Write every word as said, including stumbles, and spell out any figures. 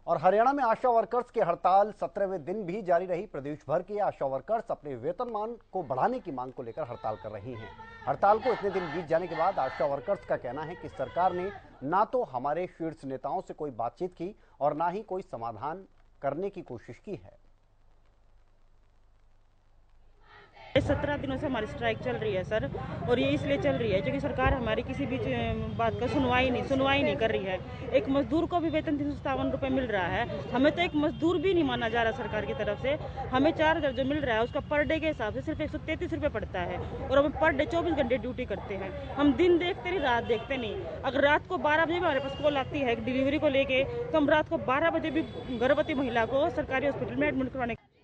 और हरियाणा में आशा वर्कर्स की हड़ताल सत्रहवें दिन भी जारी रही। प्रदेश भर के आशा वर्कर्स अपने वेतनमान को बढ़ाने की मांग को लेकर हड़ताल कर रही हैं। हड़ताल को इतने दिन बीत जाने के बाद आशा वर्कर्स का कहना है कि सरकार ने ना तो हमारे शीर्ष नेताओं से कोई बातचीत की और ना ही कोई समाधान करने की कोशिश की है। सत्रह दिनों से हमारी स्ट्राइक चल रही है सर, और ये इसलिए चल रही है क्योंकि सरकार हमारी किसी भी बात का सुनवाई नहीं सुनवाई नहीं कर रही है। एक मजदूर को भी वेतन तीन सौ सत्तावन रुपये मिल रहा है, हमें तो एक मजदूर भी नहीं माना जा रहा सरकार की तरफ से। हमें चार हजार जो मिल रहा है उसका पर डे के हिसाब से सिर्फ एक सौ तैंतीस रुपये पड़ता है, और हम पर डे चौबीस घंटे ड्यूटी करते हैं। हम दिन देखते नहीं, रात देखते नहीं। अगर रात को बारह बजे भी हमारे पास कॉल आती है डिलीवरी को लेके, तो हम रात को बारह बजे भी गर्भवती महिला को सरकारी हॉस्पिटल में एडमिट करवाने